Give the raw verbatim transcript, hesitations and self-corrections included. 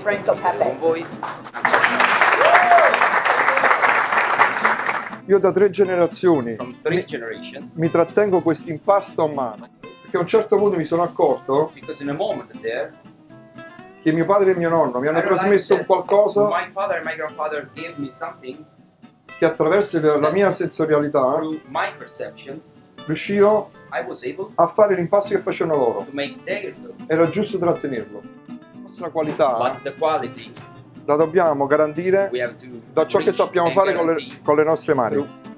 Franco Pepe. Con voi. Io da tre generazioni From three generations. mi trattengo questo impasto a mano, perché a un certo punto mi sono accorto Because in a moment there, che mio padre e mio nonno mi hanno I realized trasmesso un that qualcosa my father and my grandfather gave me something che attraverso la mia sensorialità through my perception. riuscivo I was able a fare l'impasto che facevano loro. to make their dough. Era giusto trattenerlo. La nostra qualità But the quality la dobbiamo garantire we have to da ciò che reach sappiamo and fare con le, guarantee con le nostre mani. through